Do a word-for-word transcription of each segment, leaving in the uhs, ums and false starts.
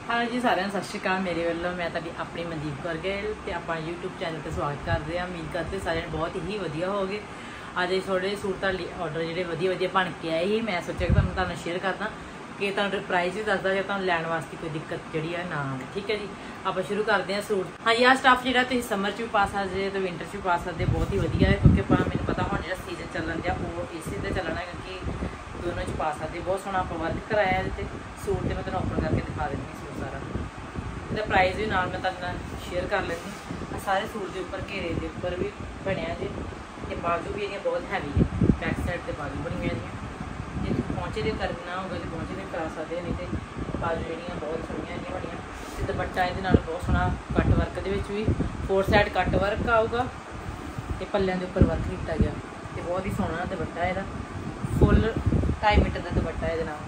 हाँ जी सारे सत श्री अकाल मेरे वालों मैं ताड़ी अपनी मनदीप कौर गैल ते आपां यूट्यूब चैनल पर स्वागत करते हैं। उम्मीद करते सारे बहुत ही वधिया हो गए। अज थोड़े सूट तुहाडे ऑर्डर जिहड़े वधिया वधिया बन के आए ही मैं सोचा कि तुहानूं शेयर करदा कि तुहानूं प्राइस भी दसदा जे तुहानूं लैण वास्ते कोई दिक्कत जिहड़ी है ना आवे। ठीक है जी, आप शुरू करते हैं सूट। हाँ जी, आ स्टफ जिहड़ा तुसीं समर च भी पा सकदे तो विंटर च भी पा सकदे, बहुत ही वधिया है क्योंकि मैनूं पता हुण जिहड़ा सीजन चलन दिया वो इसे ते चलना है क्योंकि दोनों च पा सकदे। बहुत सोहना आपां वर्क कराया इहदे ते सूट ते मैं तुहानूं ओपन करके दिखा दिंदी सूट सारा। इसका प्राइस भी नाल मैं तुहाडे शेयर कर लेंगी। सारे सूट के उपर घेरे के उपर भी बनया जी ते बाजू भी बहुत हैवी है, बैक साइड से बाजू बनी हुई जी। जो पहुँचे दे करना होगा तो पहुँचे दे करा सकते, नहीं तो बाजू जड़ियाँ बहुत सोहनिया जी बनिया। तो दुपट्टा ये बहुत सोहना कट वर्क के भी फोर साइड कट वर्क आऊगा तो पल्लियां के उपर वर्क किया गया तो बहुत ही सोहना दुपट्टा है। फुल ढाई मीटर का दुपट्टा है नाल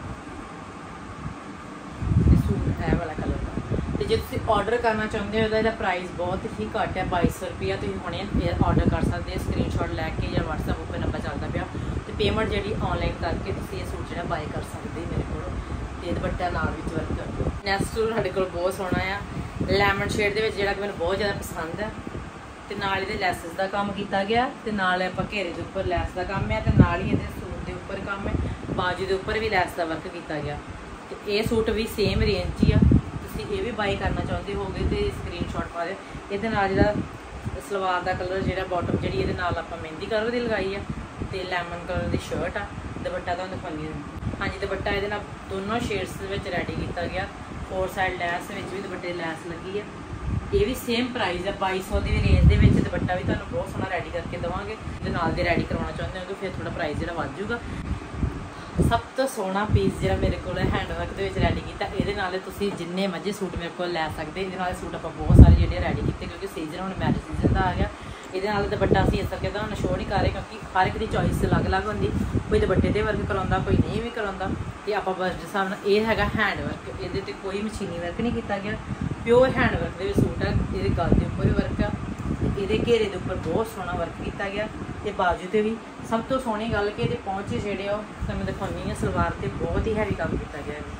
सूट है वाला कलर का। तो जो तुम ऑर्डर करना चाहते हो तो यदा प्राइस बहुत ही घट है, बाई सौ रुपया। तुम हुणे ऑर्डर कर सकते हो स्क्रीन शॉट लैके या वट्सएप उपर नंबर चलता पाया तो पेमेंट जी ऑनलाइन करके तुम ये सूट जो बाय कर सकते मेरे को। तो दुपट्टा नाल विच वर्क कर दो। नैक्सट सूट साढ़े को बहुत सोहना आ लैमन शेड के जो मैं बहुत ज़्यादा पसंद है। तो नाल इहदे लैसिस का काम किया गया तो नाल आपां घेरे के उपर लैस का काम है तो नाल ही इहदे सूट के उपर काम है, बाजू के उपर भी लैस का वर्क किया गया। तो ये सूट भी सेम रेंज ही आ। ये भी बाई करना चाहते हो गए तो स्क्रीन शॉट पा दो। ये सलवार का कलर जो बॉटम जी ये आप मेहंदी कलर की लगाई है तो लैमन कलर की शर्ट आ। दुपट्टा तो दिखानी हाँ जी, दुपट्टा ये दोनों शेड्स रेडी किया गया। फोर साइड लैस भी दुपट्टे लैस लगी है। ये भी सेम प्राइस है बाई सौ की रेंज के दुपट्टा भी तुहानूं बहुत सोहना रेडी करके देवांगे। जो नाल दे रेडी करवाना चाहते हो तो फिर थोड़ा प्राइस जो वध जूगा। सब तो सोहना पीस जो मेरे को हैंडवर्क के रेडी किया ये जिन्ने मर्जी सूट मेरे को लै सकते। ये सूट आप बहुत सारे जो रेडी किए क्योंकि सीजन हम मैरिज सीजन का आ गया। ये दुपट्टा असीं इस करके तुहानूं शो नहीं कर रहे क्योंकि हर एक की चॉइस अलग अलग होंगी। कोई दुपट्टे ते वर्क कराउंदा, कोई नहीं भी कराउंदा। तो आप बस हिसाब नाल ये है हैंडवर्क, ये कोई मशीनी वर्क नहीं किया गया, प्योर हैंडवर्क के सूट है। ये गल के उपर भी वर्क है, ये घेरे के उपर बहुत सोहना वर्क किया गया। तो बाजू से भी सब तो सोहनी गल कि ये पहुँचे जोड़े मैं दिखानी है सलवार से बहुत ही हैवी काम किया गया है।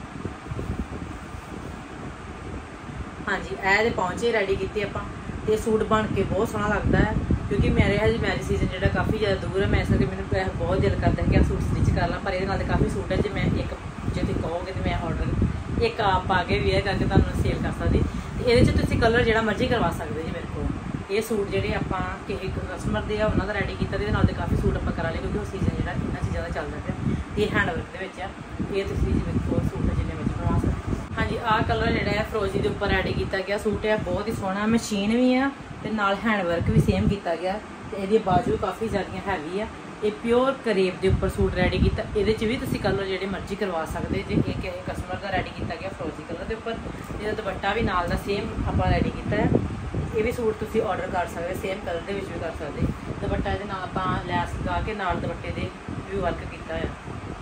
हाँ जी, ए पहुँचे रेडी किए आप तो सूट बन के बहुत सोहना लगता है क्योंकि मेरे हजे मैरिज सीजन जो काफ़ी ज़्यादा दूर है। मैं इस करके मैंने बहुत दिल करता है कि सूट स्टिच कर ला, पर ये काफ़ी सूट है जो मैं एक जो तुम कहोगे तो मैं ऑर्डर एक आप पा के वेयर करके तुहानूं सेल कर सकती। तो ये कलर जो मर्जी करवा सकते जी मेरे को। ये सूट जोड़े आप कस्टमर के उन्होंने रेडी किया तो काफ़ी सूट आप करा लिया क्योंकि वो सीजन जो इन्होंने चीज़ों का चल रहा है। ये हैंडवर्क के ये देखो सूट जिन्हें मर्जी बनवा सकते। हाँ जी, आ कलर जो है फरोजी के उपर रेडी किया गया सूट है, बहुत ही सोहना मशीन भी है तो नाल हैंडवर्क भी सेम किया गया। तो ये बाजू काफ़ी ज़्यादा हैवी है। ये प्योर करेब के उपर सूट रेडी किया, ये भी तुम कलर जो मर्जी करवा सकते जो एक कस्टमर का रेडी किया गया फरोजी कलर के उपर। जो दुपट्टा भी नाल दा सेम आप रेडी किया है। ये भी सूट तुम ऑर्डर कर सकते सेम कलर के भी कर सकते। दुपट्टा ये आप लैस लगा के नाल दुपट्टे के भी वर्क किया है।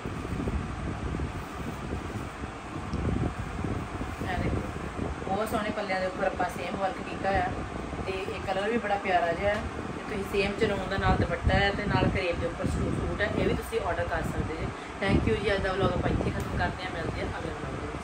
बहुत सोहने पल्लियां के उपर आप सेम वर्क किया है। तो ये कलर भी बड़ा प्यारा जिहा है। तो सेम चनून का नाल दुपट्टा है तो नाल करेब के उपर सूट है। ये भी तुम ऑर्डर कर सकते जी। थैंक यू जी। अज का व्लॉग आप इत्थे खत्म करते हैं, मिलते हैं अगले व्लॉग।